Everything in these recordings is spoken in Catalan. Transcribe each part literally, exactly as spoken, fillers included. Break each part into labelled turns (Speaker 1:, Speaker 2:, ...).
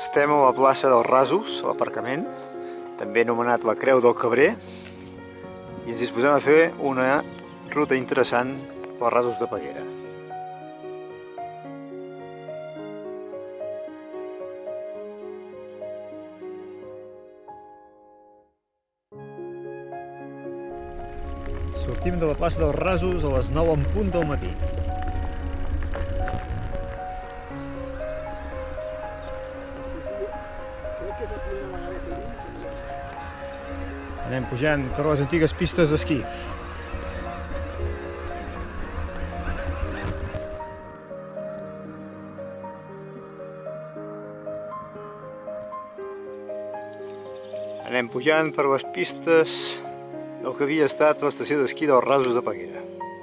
Speaker 1: Estem a la plaça dels Rasos, a l'aparcament, també anomenat la Creu del Cabrer, i ens disposem a fer una ruta interessant pels Rasos de Peguera. Sortim de la plaça dels Rasos a les nou en punt del matí. Anem pujant per les antigues pistes d'esquí. Anem pujant per les pistes del que havia estat l'estació d'esquí dels Rasos de Peguera.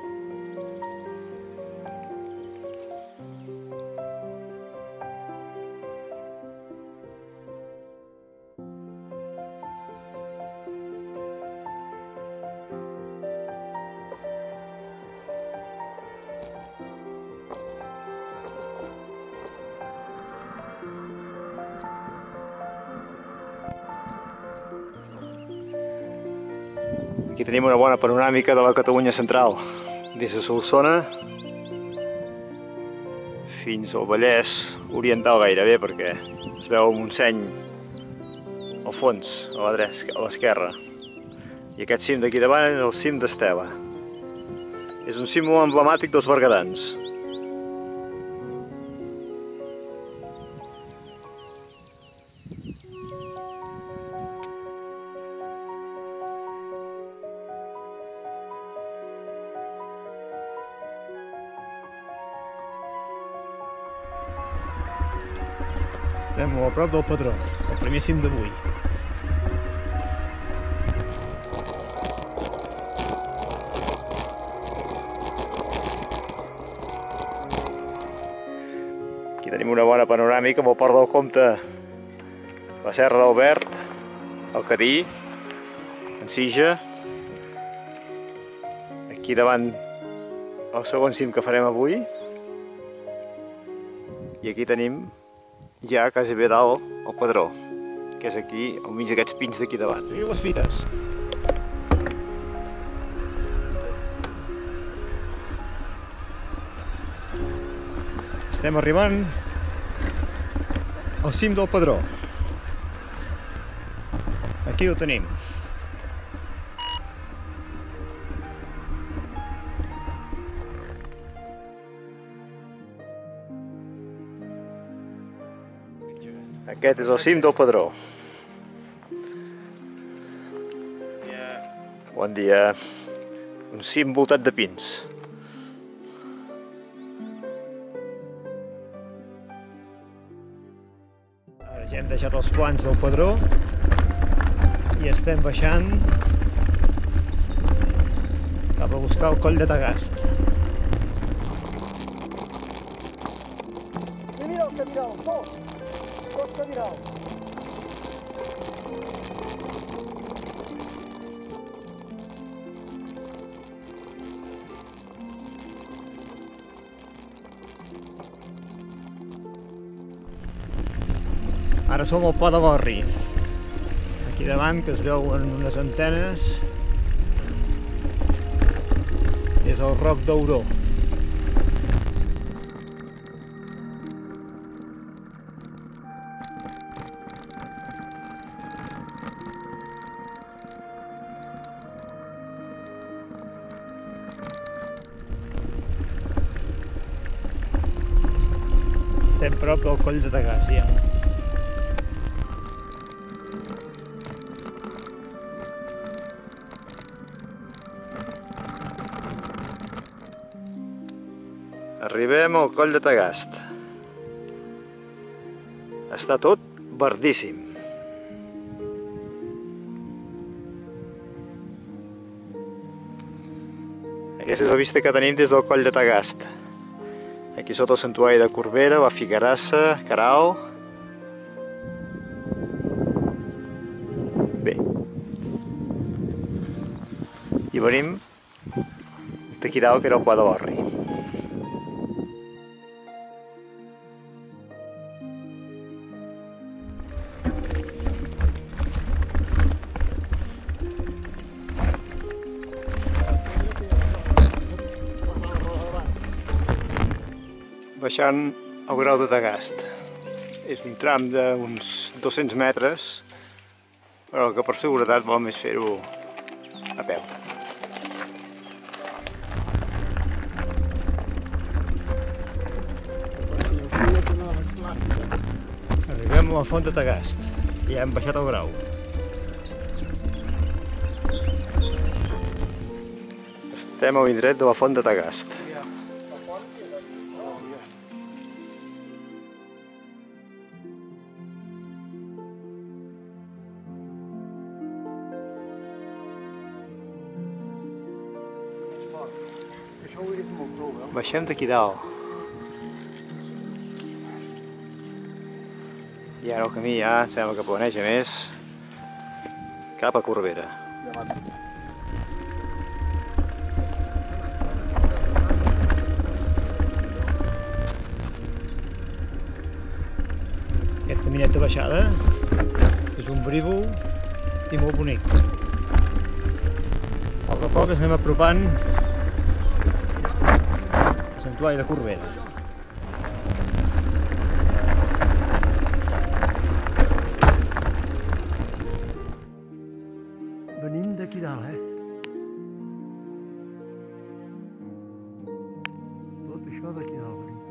Speaker 1: Aquí tenim una bona panoràmica de la Catalunya central, des de Solsona fins al Vallès Oriental gairebé, perquè es veu el Montseny al fons, a l'esquerra. I aquest cim d'aquí davant és el cim d'Estela. És un cim molt emblemàtic dels berguedans. Estem molt a prop del Pedró, el primer cim d'avui. Aquí tenim una bona panoràmica amb el Port del Comte, la Serra d'Albert, el Cadí, en Sija. Aquí davant el segon cim que farem avui. I aquí tenim ja quasi bé dalt el Pedró, que és aquí, al mig d'aquests pins d'aquí davant. Seguiu les fites. Estem arribant al cim del Pedró. Aquí ho tenim. Aquest és el cim del Pedró. Bon dia. Un cim voltat de pins. Ara ja hem deixat els plans del Pedró i estem baixant cap a buscar el Coll de Tagast.
Speaker 2: Mira el capital, tot! Costa Viral.
Speaker 1: Ara som al Pla de l'Orri. Aquí davant, que es veuen unes antenes, és el Roc d'Auró. Estem prop del Coll de Tagast, ja. Arribem al Coll de Tagast. Està tot verdíssim. Aquesta és la vista que tenim des del Coll de Tagast. Aquí sota el santuari de Corbera, la Figuerassa, Carao. Bé. I venim d'aquí dalt, que era el Pla de l'Orri. baixant el Grau de Tagast. És un tram d'uns dos-cents metres, però que per seguretat val més fer-ho a peu. Arribem a la Font de Tagast i ja hem baixat el Grau. Estem a l'indret de la Font de Tagast. Baixem d'aquí dalt. I ara el camí ja sembla que planeja més cap a Corbera. Aquest caminet de baixada és un brívol i molt bonic. A poc a poc ens anem apropant al santuari de Corbera.
Speaker 2: Venim d'aquí dalt, eh? Tot això d'aquí dalt venim.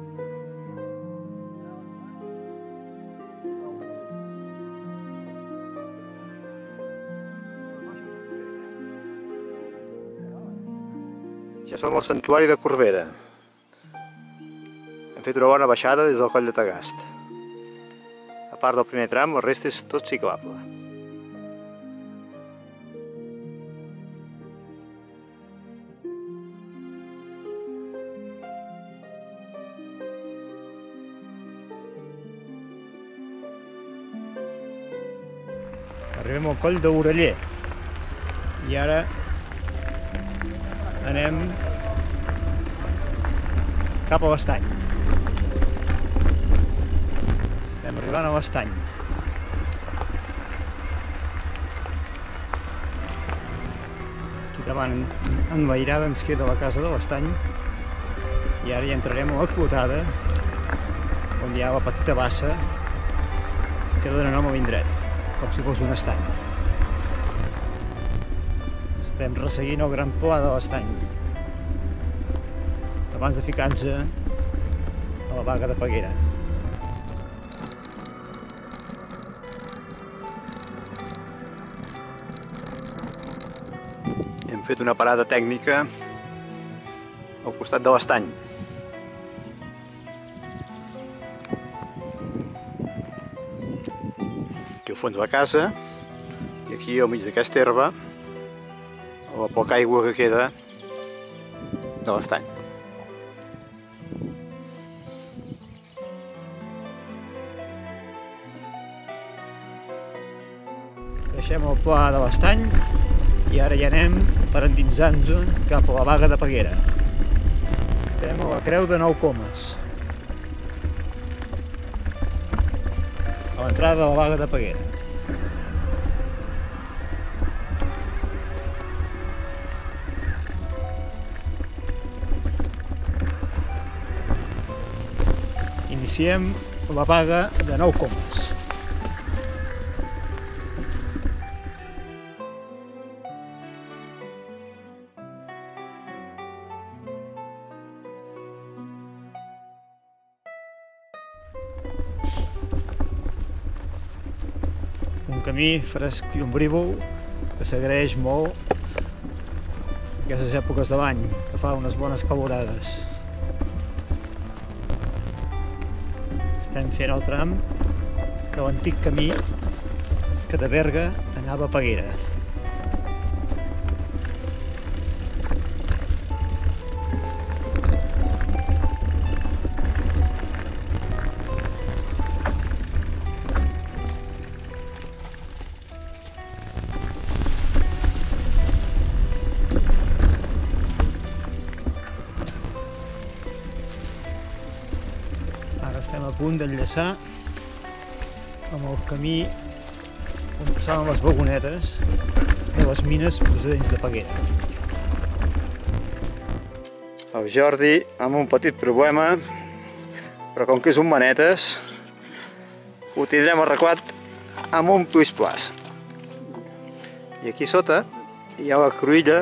Speaker 1: Ja som al santuari de Corbera. Hem fet una bona baixada des del Coll de Tagast. A part del primer tram, el resta és tot ciclable. Arribem al Coll d'Oreller i ara anem cap a l'Estany. Estem arribant a l'Estany. Aquí davant enlairada ens queda la casa de l'Estany i ara ja entrarem a la Clotada, on hi ha la petita bassa que dona nom a l'indret, com si fos un estany. Estem resseguint el gran pla de l'Estany abans de ficar-nos a la Baga de Peguera. Hem fet una parada tècnica al costat de l'Estany. Aquí al fons de la casa i aquí al mig d'aquesta herba la poca aigua que queda de l'estany. Deixem el pla de l'estany i ara ja anem per endinsar-nos cap a la Baga de Peguera. Estem a la Creu de Nou Comes, a l'entrada de la Baga de Peguera. Iniciem la Baga de Nou Comes. Un camí fresc i ombrívol que s'agraeix molt aquestes èpoques de l'any, que fa unes bones calorades. Estem fent el tram de l'antic camí que de Berga anava a Peguera. Ara estem a punt d'enllaçar amb el camí on passaven les vagonetes de les mines procedents de Peguera. El Jordi, amb un petit problema, però com que és un manetes ho tindrem arreglat amb un puix-plaç. I aquí sota hi ha la cruïlla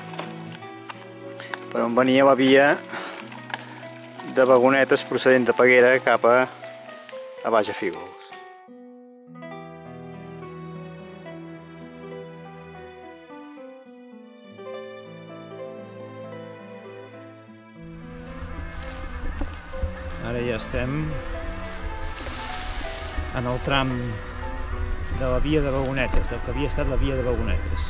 Speaker 1: per on venia la via de vagonetes procedent de Peguera cap a, a Baix a Fígols. Ara ja estem en el tram de la via de vagonetes, del que havia estat la via de vagonetes.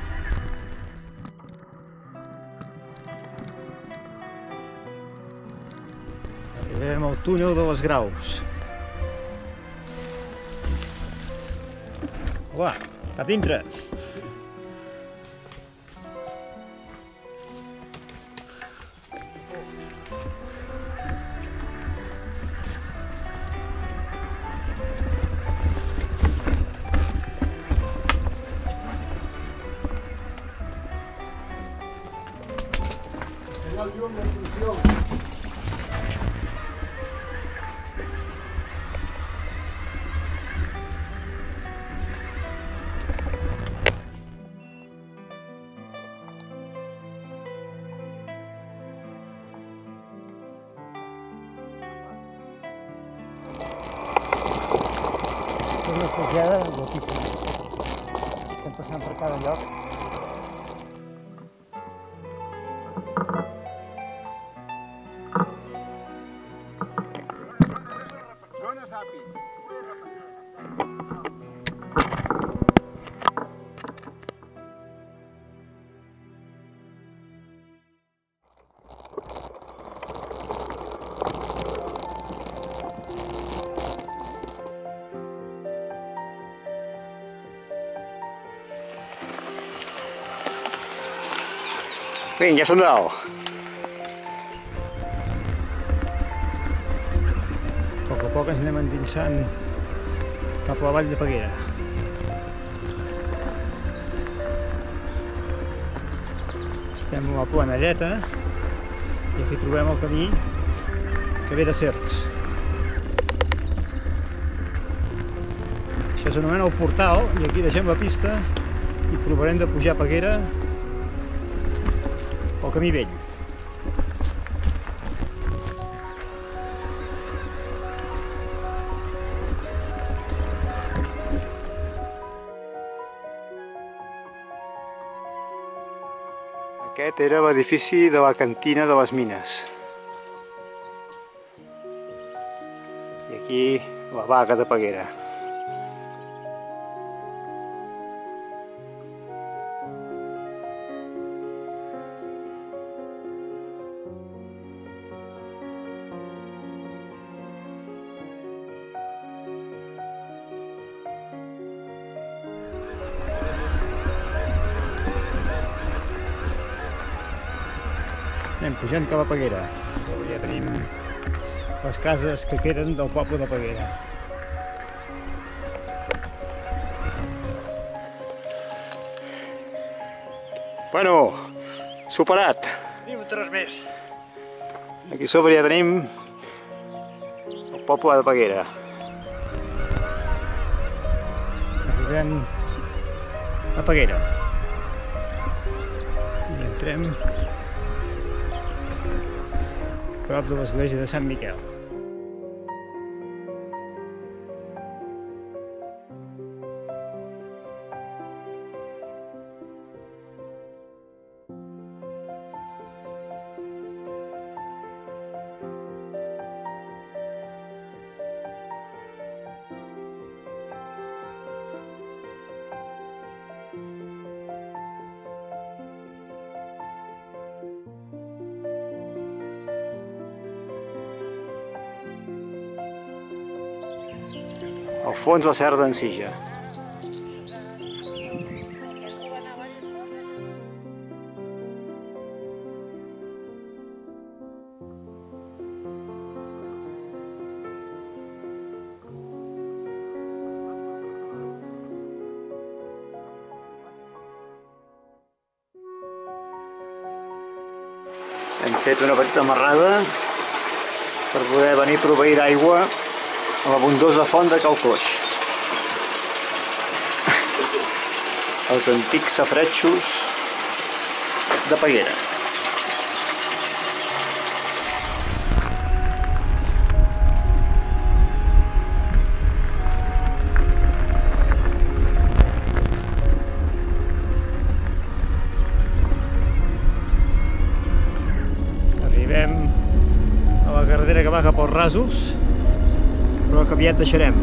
Speaker 1: Arribem al túnel de les Graus. Hola, cap dintre! Una forjada del tipus. Estem passant per cada lloc. Vinga, ja som dalt. A poc a poc ens anem endinsant cap a la vall de Peguera. Estem a la Planelleta i aquí trobem el camí que ve de Cercs. Això s'anomena el portal i aquí deixem la pista i provarem de pujar a Peguera pel camí vell. Aquest era l'edifici de la cantina de les mines. I aquí la baga de Peguera. Anem pujant cap a Peguera. Ja tenim les cases que queden del poble de Peguera. Bueno, superat. Tenim un tros més. Aquí sobre ja tenim el poble de Peguera. Arribem a Peguera. I entrem prop de l'església de Sant Miquel. Al fons la serra d'en Sija. Hem fet una petita amarrada per poder venir a proveir d'aigua a l'abundosa font de Cal Coix. Els antics safaretjos de Peguera. Arribem a la carretera que va cap als Rasos, però que aviat deixarem.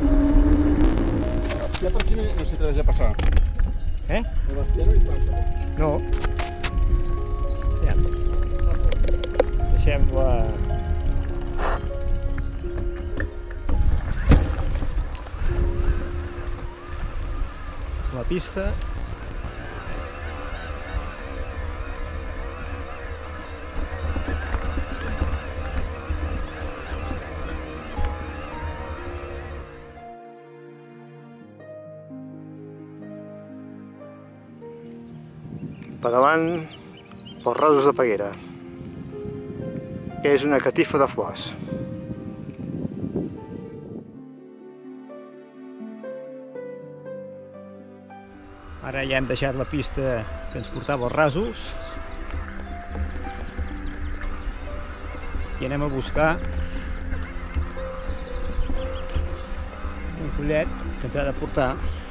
Speaker 3: Ya por aquí no se atreveix a passar.
Speaker 1: Eh?
Speaker 3: El Bastià no hi passa.
Speaker 1: No. Ja. Deixem la... la pista. Per davant, pels Rasos de Peguera, que és una catifa de flors. Ara ja hem deixat la pista que ens portava als Rasos i anem a buscar un collet que ens ha de portar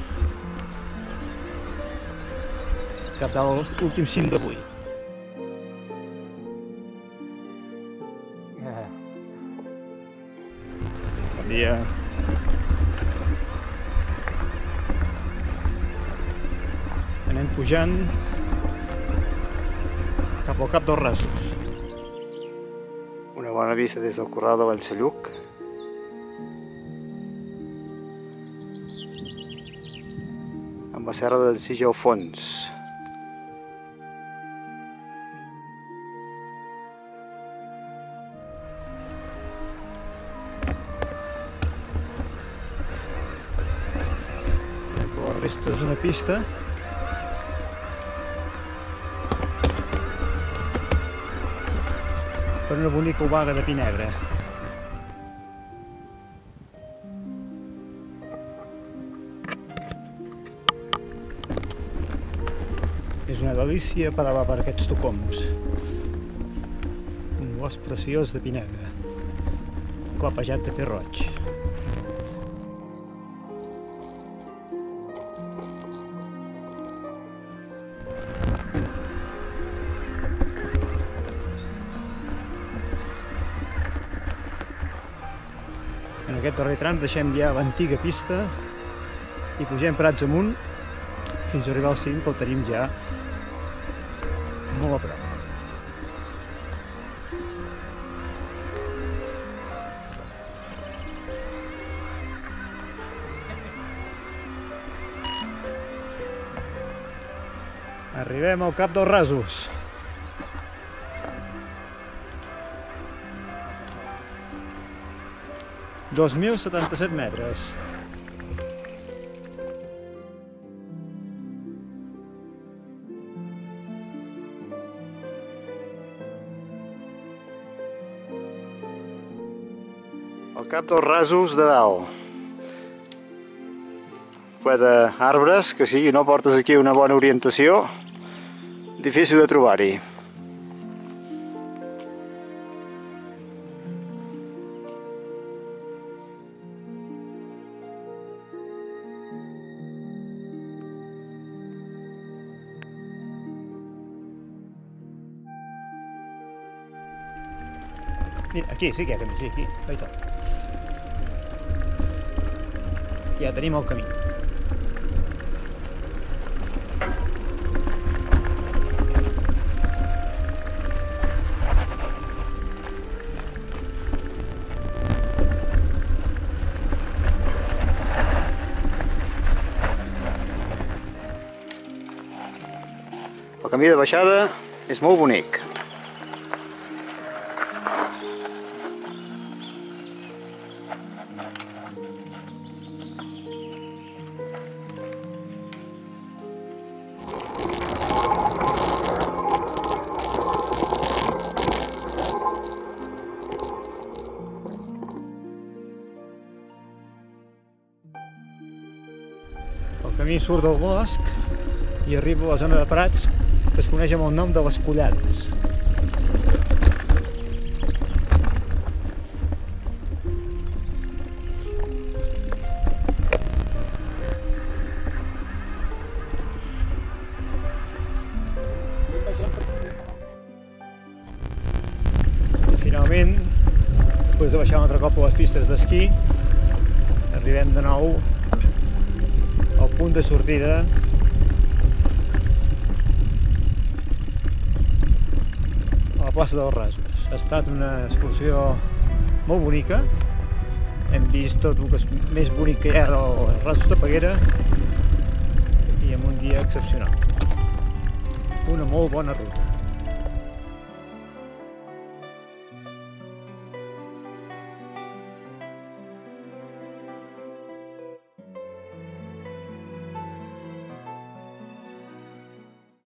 Speaker 1: cap de l'últim cim d'avui. Bon dia. Anem pujant cap al cap dels Rasos. Una bona vista des del corral de Vallcelluc. Amb la serra del Sitge al fons. Restes d'una pista per una bonica obaga de pi negre. És una delícia pedalar per aquests tocoms. Un bosc preciós de pi negre, clapejat de pi roig. En aquest darrer tram deixem ja l'antiga pista i pugem prats amunt fins a arribar al cim, que el tenim ja molt a prop. Arribem al cap dels Rasos. dos mil setanta-set metres. El cap dels Rasos de dalt. Ple d'arbres, que si no portes aquí una bona orientació, difícil de trobar-hi. Mira, aquí sí que hi ha camí, sí, aquí, ahí tot. Ja tenim el camí. El camí de baixada és molt bonic. camí surt del bosc i arriba a la zona de Prats, que es coneix amb el nom de les Collades. Finalment, després de baixar un altre cop a les pistes d'esquí, arribem de nou al punt de sortida a la plaça dels Rasos. Ha estat una excursió molt bonica. Hem vist tot el que és més bonic que hi ha dels Rasos de Peguera i amb un dia excepcional. Una molt bona ruta.